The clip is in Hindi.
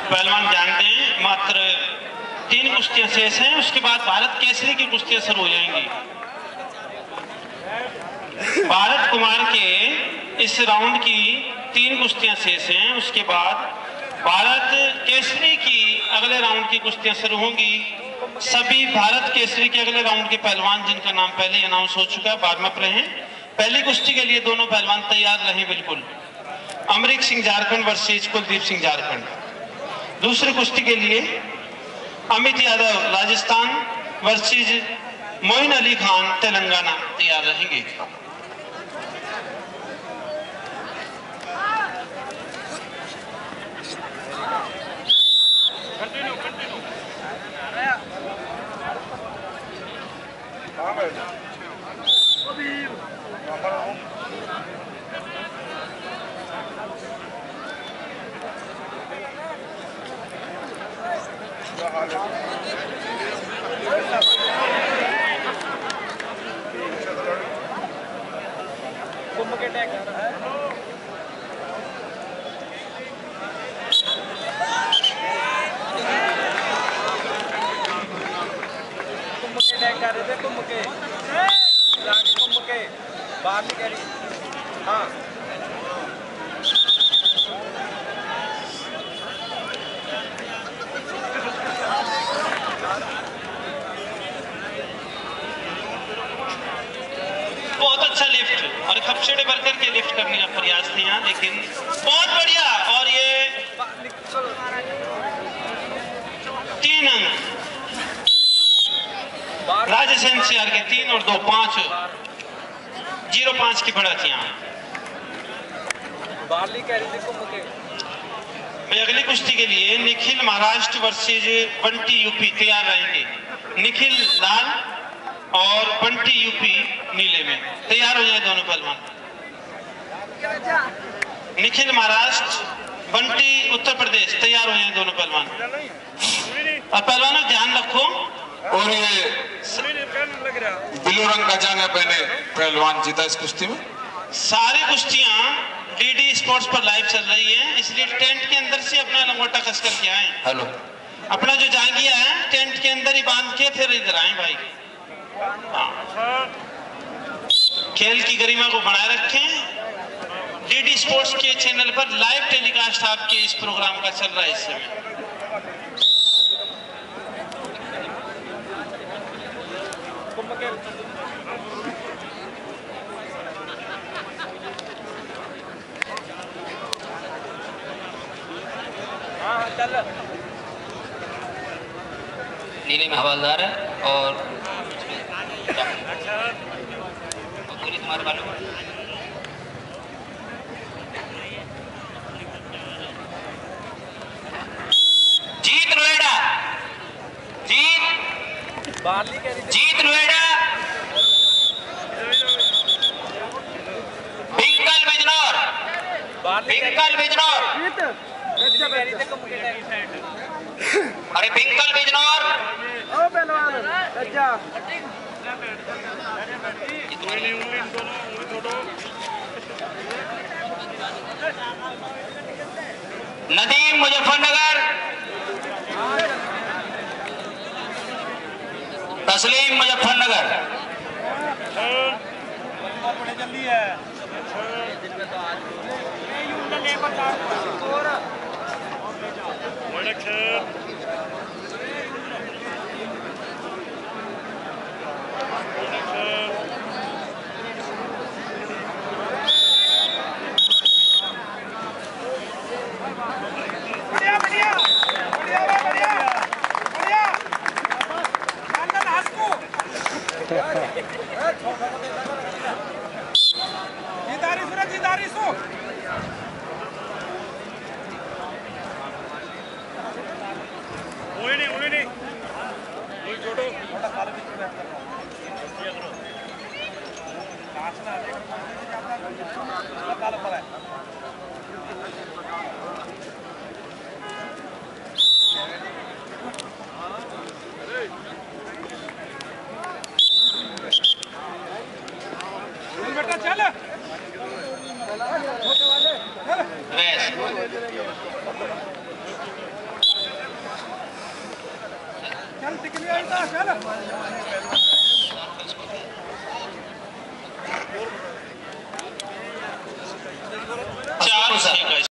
पहलवान जानते हैं मात्र 3 कुश्तियां शेष हैं, उसके बाद भारत केसरी की कुश्तियां शुरू हो जाएंगी। भारत कुमार के इस राउंड की 3 कुश्तियां शेष हैं, उसके बाद भारत केसरी की अगले राउंड की कुश्तियां शुरू होंगी। सभी भारत केसरी के अगले राउंड के पहलवान जिनका नाम पहले अनाउंस हो चुका है वार्म अप रहें। पहली कुश्ती के लिए दोनों पहलवान तैयार रहें बिल्कुल। अमरीक सिंह झारखंड वर्सेज कुलदीप सिंह झारखंड। दूसरी कुश्ती के लिए अमित यादव राजस्थान वर्सेज मोइन अली खान तेलंगाना तैयार रहेंगे। कुंभ के टैग कर रहे थे, कुंभ के बाहर नहीं कह रही। हाँ बहुत अच्छा लिफ्ट और खपशेड़े वर्कर के लिफ्ट करने का प्रयास थे यहाँ, लेकिन बहुत बढ़िया। और ये 3 अंक राजेश एनसीआर के 3 और 2 5 0-5 की बढ़त यहाँ। बारली कह रही थी कुंभ के। मैं अगली कुश्ती के लिए निखिल महाराष्ट्र वर्सेज बंटी यूपी तैयार रहेंगे। निखिल लाल और बंटी यूपी नीले में तैयार हो जाए दोनों पहलवान। निखिल महाराष्ट्र बंटी उत्तर प्रदेश तैयार हो जाए दोनों पहलवान। और पहलवानों ध्यान रखो। और ये ब्लू रंग का जांघा पहने पहलवान जीता इस कुश्ती में। सारी कुश्तियां डीडी स्पोर्ट्स पर लाइव चल रही है, इसलिए टेंट के अंदर से अपना लंगोटा कस करके आए। हेलो, अपना जो जांघिया है टेंट के अंदर ही बांध के फिर इधर आए भाई। खेल की गरिमा को बनाए रखें। डीडी स्पोर्ट्स के चैनल पर लाइव टेलीकास्ट आपके इस प्रोग्राम का चल रहा है इस समय। नीले में हवालदार है और तुम्हारे मालूम जीत नोएडा, जीत नोएडा, पिंकल बिजनौर, पिंकल बिजनौर, अरे पिंकल बिजनौर नदीम मुजफ्फरनगर, तस्लीम मुजफ्फरनगर। जल्दी है चल टिकली आई था चल 4-6 का